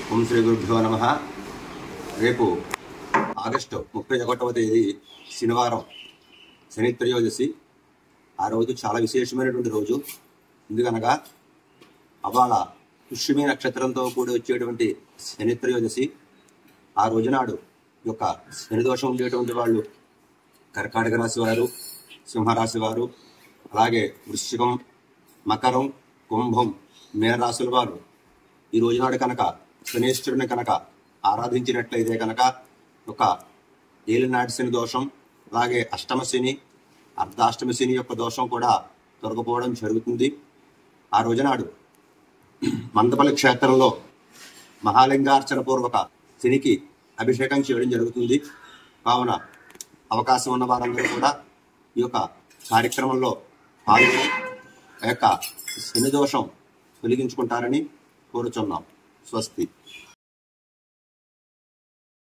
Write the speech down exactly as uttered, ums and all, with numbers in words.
ఓం శ్రీ గురుభ్యో నమః. రేపు ఆగస్టు ముప్పై ఒకటవ తేదీ శనివారం, శని త్రయోదశి. ఆ రోజు చాలా విశేషమైనటువంటి రోజు. ఎందుకనగా అవాళ పుష్యమి నక్షత్రంతో కూడి వచ్చేటువంటి శని త్రయోదశి. ఆ రోజునాడు యొక్క శని దోషం ఉండేటువంటి వాళ్ళు కర్కాటక రాశి వారు, సింహరాశి వారు, అలాగే వృశ్చికం, మకరం, కుంభం, మీనరాశుల వారు ఈ రోజునాడు కనుక శనేశ్వరుని కనుక ఆరాధించినట్లయితే కనుక ఒక ఏలినాటి శని దోషం, అలాగే అష్టమ శని, అర్ధాష్టమ శని యొక్క దోషం కూడా తొలగిపోవడం జరుగుతుంది. ఆ రోజునాడు మందపల్లి క్షేత్రంలో మహాలింగార్చన పూర్వక శనికి అభిషేకం చేయడం జరుగుతుంది. కావున అవకాశం ఉన్న వారందరూ కూడా ఈ యొక్క కార్యక్రమంలో పాల్గొని ఆ యొక్క శని దోషం తొలగించుకుంటారని కోరుచున్నాం. స్వస్తి.